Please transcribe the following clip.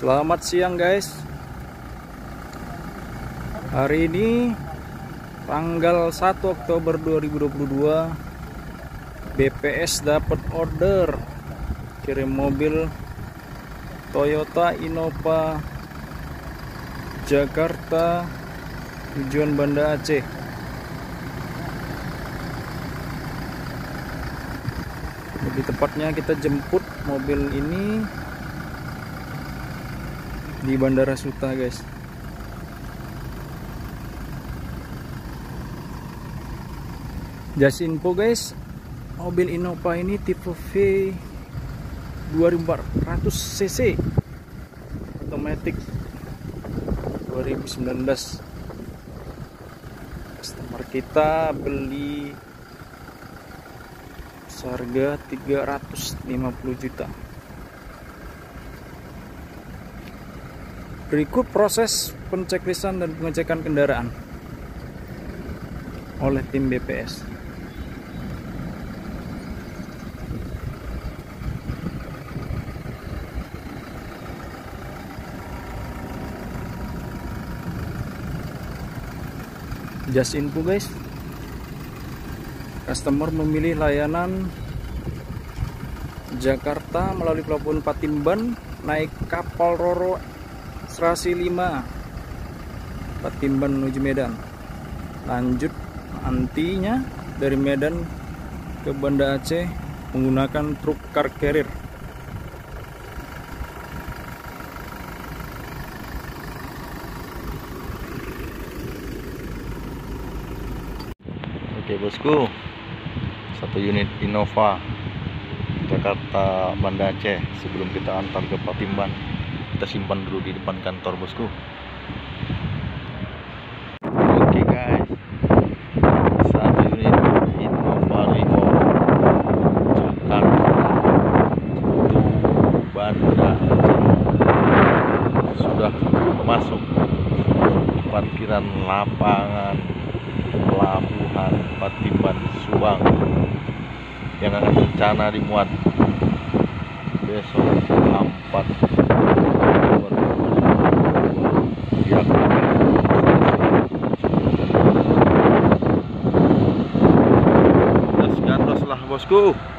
Selamat siang guys. Hari ini tanggal 1 Oktober 2022, BPS dapat order kirim mobil Toyota Innova Jakarta tujuan Banda Aceh. Lebih tepatnya kita jemput mobil ini di Bandara Suta guys. Just info guys, mobil Innova ini tipe V 2400 cc automatic 2019. Customer kita beli seharga 350 juta. Berikut proses penceklisan dan pengecekan kendaraan oleh tim BPS. Just info guys, customer memilih layanan Jakarta melalui pelabuhan Patimban, naik kapal Roro Serasi 5 Patimban menuju Medan, lanjut nantinya dari Medan ke Banda Aceh menggunakan truk car carrier. Oke bosku, satu unit Innova Jakarta Banda Aceh. Sebelum kita antar ke Patimban, kita simpan dulu di depan kantor bosku. Oke guys, satu unit Innova Rimo Jakarta to Banda Aceh sudah masuk parkiran lapangan pelabuhan Patimban Subang yang akan rencana dimuat besok 4 Oktober 2022. Gas gandos lah bosku.